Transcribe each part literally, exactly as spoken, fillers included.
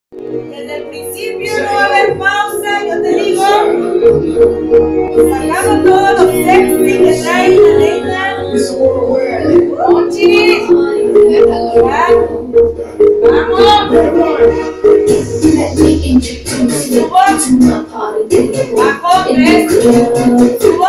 Desde el principio no va a haber pausa, yo te digo. Sacamos todo lo sexy que trae la nena. Mochi. Vamos. Subo. Bajo, tres. Subo.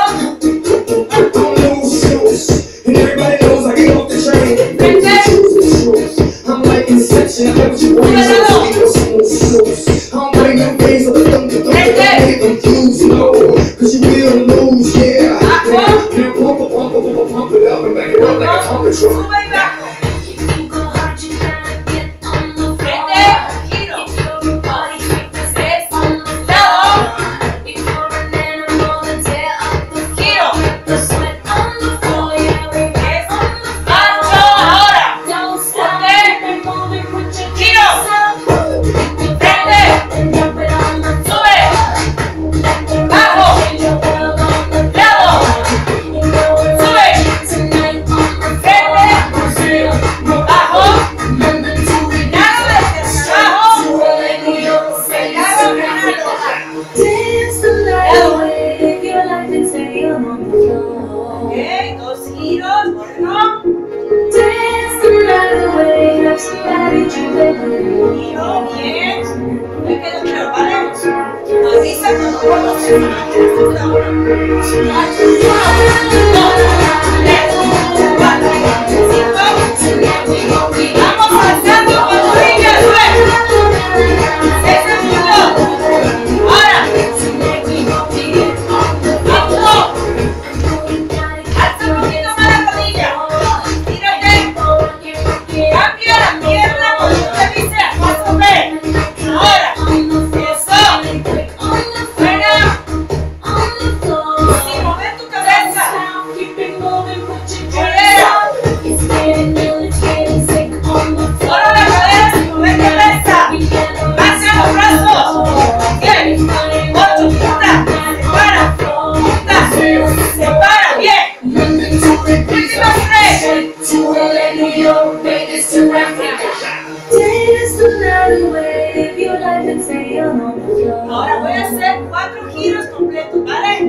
Ahora voy a hacer cuatro giros completos, ¿vale?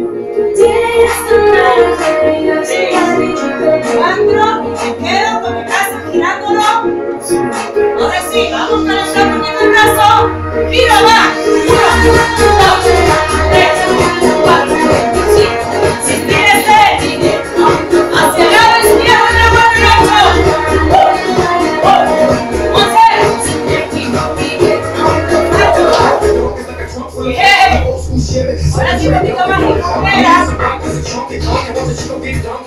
Cuatro, y me quedo con mi brazo girándolo. Ahora sí, vamos calentando un poquito el brazo. Giro, va. Uno, dos, tres, cuatro, cinco. Estírese. Hacia el lado izquierdo, la mano derecha. Ahora sí, un poquito más de espera.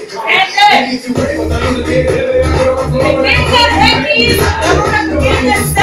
Gente, repiente el X, vamos a repetir el